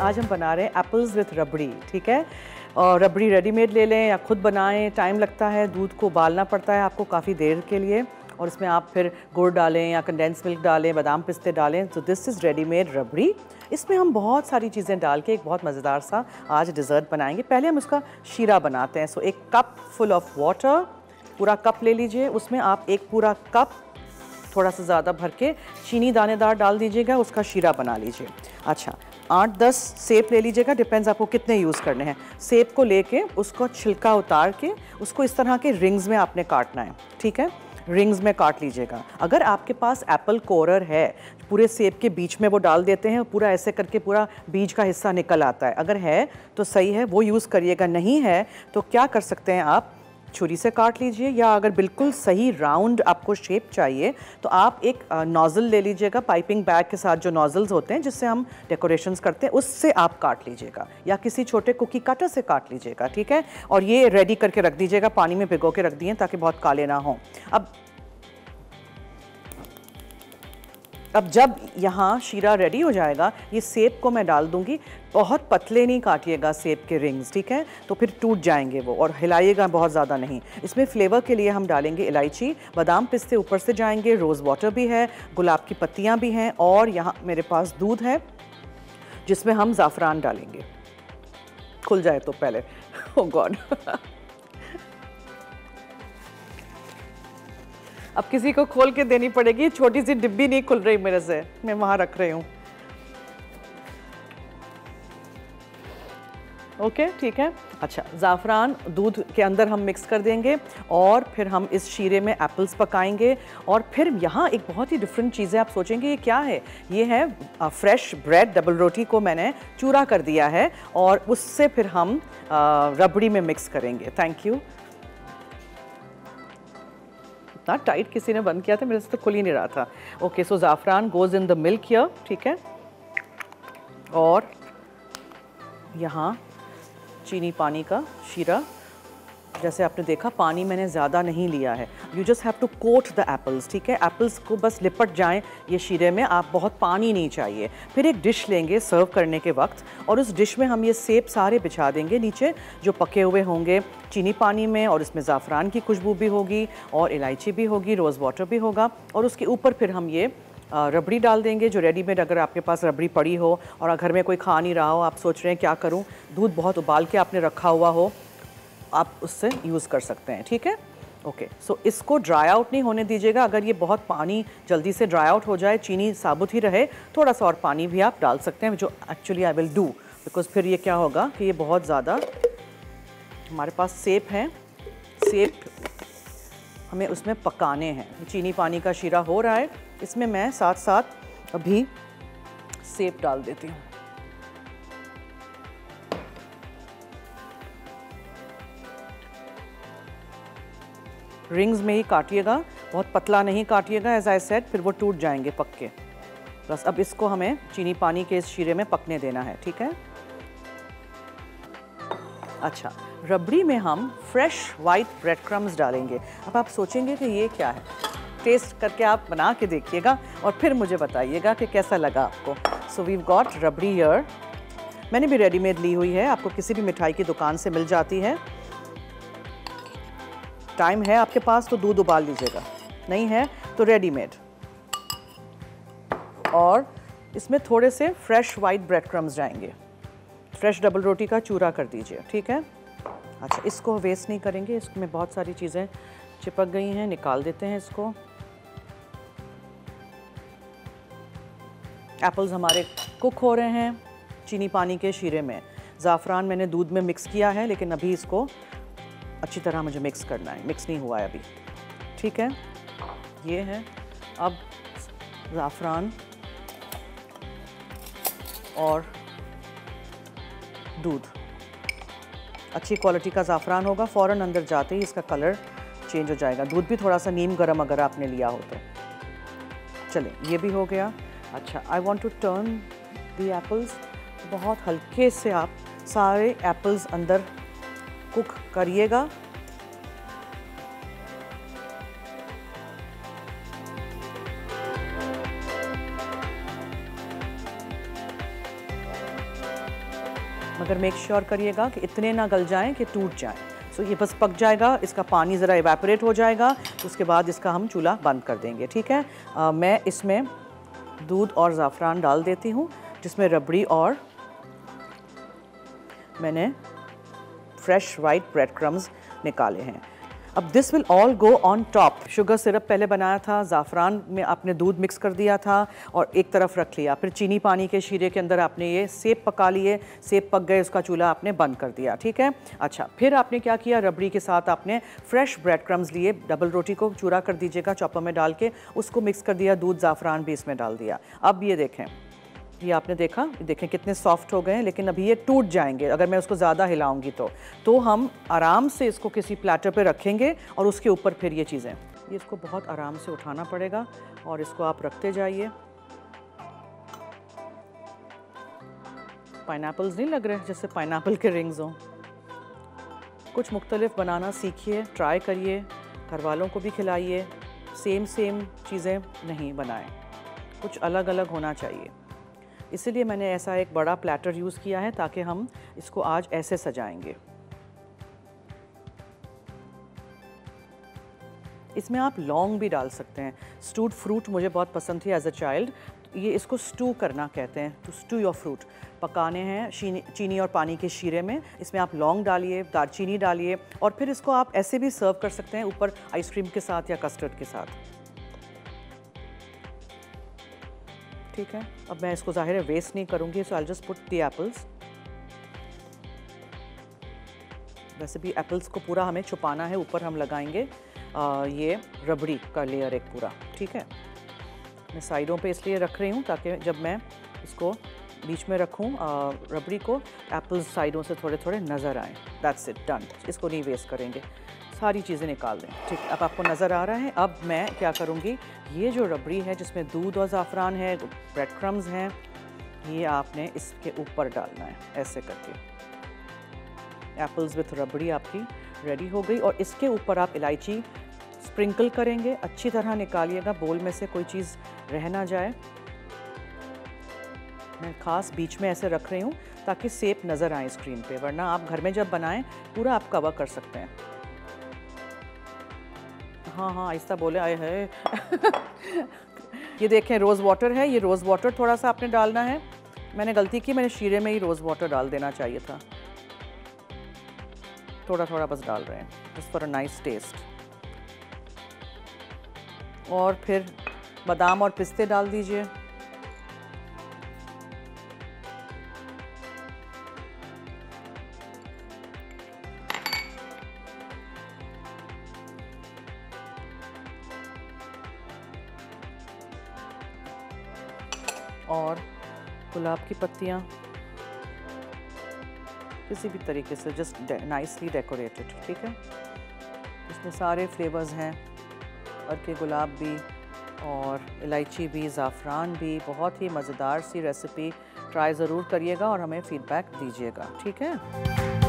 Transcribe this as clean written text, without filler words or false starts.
आज हम बना रहे हैं एप्पल्स विथ रबड़ी, ठीक है। और रबड़ी रेडीमेड ले लें या खुद बनाएं, टाइम लगता है, दूध को उबालना पड़ता है आपको काफ़ी देर के लिए, और इसमें आप फिर गुड़ डालें या कंडेंस मिल्क डालें, बादाम पिस्ते डालें। तो दिस इज़ रेडीमेड रबड़ी। इसमें हम बहुत सारी चीज़ें डाल के एक बहुत मज़ेदार सा आज डिज़र्ट बनाएंगे। पहले हम उसका शीरा बनाते हैं। सो एक कप फुल ऑफ वाटर, पूरा कप ले लीजिए, उसमें आप एक पूरा कप थोड़ा सा ज़्यादा भर के चीनी दानेदार डाल दीजिएगा, उसका शीरा बना लीजिए। अच्छा, 8-10 सेब ले लीजिएगा, डिपेंड्स आपको कितने यूज़ करने हैं। सेब को लेके उसको छिलका उतार के उसको इस तरह के रिंग्स में आपने काटना है, ठीक है। रिंग्स में काट लीजिएगा। अगर आपके पास एप्पल कोरर है, पूरे सेब के बीच में वो डाल देते हैं, पूरा ऐसे करके पूरा बीज का हिस्सा निकल आता है, अगर है तो सही है, वो यूज़ करिएगा। नहीं है तो क्या कर सकते हैं, आप छुरी से काट लीजिए, या अगर बिल्कुल सही राउंड आपको शेप चाहिए तो आप एक नोज़ल ले लीजिएगा, पाइपिंग बैग के साथ जो नोज़ल्स होते हैं जिससे हम डेकोरेशंस करते हैं, उससे आप काट लीजिएगा, या किसी छोटे कुकी कटर से काट लीजिएगा, ठीक है। और ये रेडी करके रख दीजिएगा, पानी में भिगो के रख दिए ताकि बहुत काले ना हों। अब जब यहाँ शीरा रेडी हो जाएगा, ये सेब को मैं डाल दूंगी। बहुत पतले नहीं काटिएगा सेब के रिंग्स, ठीक है, तो फिर टूट जाएंगे वो, और हिलाइएगा बहुत ज़्यादा नहीं। इसमें फ्लेवर के लिए हम डालेंगे इलायची, बादाम पिस्ते ऊपर से जाएंगे, रोज़ वाटर भी है, गुलाब की पत्तियाँ भी हैं, और यहाँ मेरे पास दूध है जिसमें हम ज़ाफ़रान डालेंगे। खुल जाए तो पहले, ओह गॉड अब किसी को खोल के देनी पड़ेगी, छोटी सी डिब्बी नहीं खुल रही मेरे से, मैं वहाँ रख रही हूँ। ओके, ठीक है। अच्छा, ज़ाफ़रान दूध के अंदर हम मिक्स कर देंगे, और फिर हम इस शीरे में एप्पल्स पकाएंगे। और फिर यहाँ एक बहुत ही डिफरेंट चीज़ है, आप सोचेंगे ये क्या है, ये है फ्रेश ब्रेड, डबल रोटी को मैंने चूरा कर दिया है, और उससे फिर हम रबड़ी में मिक्स करेंगे। Thank you. इतना टाइट किसी ने बंद किया था, मेरे से तो खुल ही नहीं रहा था। ओके, सो ज़ाफ़रान goes in the milk here, ठीक है। और यहाँ चीनी पानी का शीरा, जैसे आपने देखा पानी मैंने ज़्यादा नहीं लिया है। You just have to coat the apples, ठीक है। एप्पल्स को बस लिपट जाएं ये शीरे में, आप बहुत पानी नहीं चाहिए। फिर एक डिश लेंगे सर्व करने के वक्त, और उस डिश में हम ये सेब सारे बिछा देंगे नीचे, जो पके हुए होंगे चीनी पानी में, और इसमें ज़ाफ़रान की खुशबू भी होगी, और इलायची भी होगी, रोज़ वाटर भी होगा, और उसके ऊपर फिर हम ये रबड़ी डाल देंगे, जो रेडीमेड अगर आपके पास रबड़ी पड़ी हो और घर में कोई खा नहीं रहा हो, आप सोच रहे हैं क्या करूं, दूध बहुत उबाल के आपने रखा हुआ हो, आप उससे यूज़ कर सकते हैं, ठीक है। ओके, सो इसको ड्राई आउट नहीं होने दीजिएगा। अगर ये बहुत पानी जल्दी से ड्राई आउट हो जाए, चीनी साबुत ही रहे, थोड़ा सा और पानी भी आप डाल सकते हैं, जो actually I will do, because फिर ये क्या होगा कि ये बहुत ज़्यादा, हमारे पास सेब हैं, सेब हमें उसमें पकाने हैं। चीनी पानी का शीरा हो रहा है, इसमें मैं साथ साथ अभी सेब डाल देती हूँ। रिंग्स में ही काटिएगा, बहुत पतला नहीं काटिएगा, एज आई सेड, फिर वो टूट जाएंगे पक के। बस अब इसको हमें चीनी पानी के इस शीरे में पकने देना है, ठीक है। अच्छा, रबड़ी में हम फ्रेश वाइट ब्रेड क्रम्स डालेंगे। अब आप सोचेंगे कि ये क्या है, टेस्ट करके आप बना के देखिएगा और फिर मुझे बताइएगा कि कैसा लगा आपको। So we've got rabri here, मैंने भी रेडीमेड ली हुई है, आपको किसी भी मिठाई की दुकान से मिल जाती है। टाइम है आपके पास तो दूध उबाल लीजिएगा, नहीं है तो रेडीमेड। और इसमें थोड़े से फ्रेश वाइट ब्रेड क्रम्स जाएंगे, फ्रेश डबल रोटी का चूरा कर दीजिए, ठीक है। अच्छा, इसको वेस्ट नहीं करेंगे, इसमें बहुत सारी चीज़ें चिपक गई हैं, निकाल देते हैं इसको। एप्पल्स हमारे कुक हो रहे हैं चीनी पानी के शीरे में। ज़ाफ़रान मैंने दूध में मिक्स किया है, लेकिन अभी इसको अच्छी तरह मुझे मिक्स करना है, मिक्स नहीं हुआ है अभी, ठीक है। ये है अब ज़ाफ़रान और दूध, अच्छी क्वालिटी का ज़ाफ़रान होगा, फ़ौरन अंदर जाते ही इसका कलर चेंज हो जाएगा। दूध भी थोड़ा सा नीम गर्म अगर आपने लिया हो तो। चलें, ये भी हो गया। अच्छा, I want to turn the apples, बहुत हल्के से आप सारे एप्पल्स अंदर कुक करिएगा। मगर मेक श्योर करिएगा कि इतने ना गल जाएं कि टूट जाएं। सो ये बस पक जाएगा, इसका पानी ज़रा इवेपोरेट हो जाएगा, उसके बाद इसका हम चूल्हा बंद कर देंगे। ठीक है, मैं इसमें दूध और ज़ाफ़रान डाल देती हूँ, जिसमें रबड़ी और मैंने फ्रेश वाइट ब्रेड क्रम्स निकाले हैं। अब this will all go on top. Sugar syrup पहले बनाया था, ज़ाफ़रान में आपने दूध मिक्स कर दिया था और एक तरफ रख लिया, फिर चीनी पानी के शीरे के अंदर आपने ये सेब पका लिए, सेब पक गए, उसका चूल्हा आपने बंद कर दिया। ठीक है, अच्छा, फिर आपने क्या किया, रबड़ी के साथ आपने फ्रेश ब्रेड क्रम्स लिए, डबल रोटी को चूरा कर दीजिएगा चॉपर में डाल के, उसको मिक्स कर दिया, दूध ज़ाफ़रान भी इसमें डाल दिया। अब ये देखें, ये आपने देखा, देखें कितने सॉफ्ट हो गए हैं, लेकिन अभी ये टूट जाएंगे अगर मैं उसको ज़्यादा हिलाऊंगी तो हम आराम से इसको किसी प्लेटर पे रखेंगे और उसके ऊपर फिर ये चीज़ें, ये इसको बहुत आराम से उठाना पड़ेगा और इसको आप रखते जाइए। पाइनएप्पल्स नहीं लग रहे जैसे पाइनएप्पल के रिंग्स हों। कुछ मुख्तलिफ बनाना सीखिए, ट्राई करिए, घर वालों को भी खिलाइए, सेम चीज़ें नहीं बनाएं, कुछ अलग अलग होना चाहिए। इसीलिए मैंने ऐसा एक बड़ा प्लेटर यूज़ किया है ताकि हम इसको आज ऐसे सजाएंगे। इसमें आप लौंग भी डाल सकते हैं। स्टूड फ्रूट मुझे बहुत पसंद थी एज अ चाइल्ड, ये इसको स्टू करना कहते हैं, तो स्टू योर फ्रूट पकाने हैं चीनी और पानी के शीरे में। इसमें आप लौंग डालिए, दालचीनी डालिए और फिर इसको आप ऐसे भी सर्व कर सकते हैं ऊपर आइसक्रीम के साथ या कस्टर्ड के साथ। ठीक है, अब मैं इसको ज़ाहिर है वेस्ट नहीं करूँगी, so I just put the apples. वैसे भी एप्पल्स को पूरा हमें छुपाना है, ऊपर हम लगाएंगे ये रबड़ी का लेयर एक पूरा। ठीक है, मैं साइडों पे इसलिए रख रही हूँ ताकि जब मैं इसको बीच में रखूँ रबड़ी को, एप्पल्स साइडों से थोड़े थोड़े नज़र आएँ। That's it, done. इसको नहीं वेस्ट करेंगे, सारी चीज़ें निकाल दें। ठीक है, अब आपको नज़र आ रहा है। अब मैं क्या करूँगी, ये जो रबड़ी है जिसमें दूध और ज़ाफ़रान है, ब्रेड क्रम्स हैं, ये आपने इसके ऊपर डालना है ऐसे करके। एप्पल्स विथ रबड़ी आपकी रेडी हो गई और इसके ऊपर आप इलायची स्प्रिंकल करेंगे। अच्छी तरह निकालिएगा, बोल में से कोई चीज़ रह ना जाए। मैं ख़ास बीच में ऐसे रख रही हूँ ताकि सेब नज़र आए स्क्रीन पे, वरना आप घर में जब बनाएं पूरा आप कवर कर सकते हैं। हाँ आहिस्ता बोले, आए है। ये देखें रोज़ वाटर है, ये रोज़ वाटर थोड़ा सा आपने डालना है। मैंने गलती की, मैंने शीरे में ही रोज़ वाटर डाल देना चाहिए था। थोड़ा थोड़ा बस डाल रहे हैं, just for a nice taste. और फिर बादाम और पिस्ते डाल दीजिए। और गुलाब की पत्तियाँ किसी भी तरीके से जस्ट नाइसली डेकोरेटेड। ठीक है, इसमें सारे फ्लेवर्स हैं, अर्के गुलाब भी और इलायची भी, ज़ाफ़रान भी। बहुत ही मज़ेदार सी रेसिपी, ट्राई ज़रूर करिएगा और हमें फ़ीडबैक दीजिएगा। ठीक है।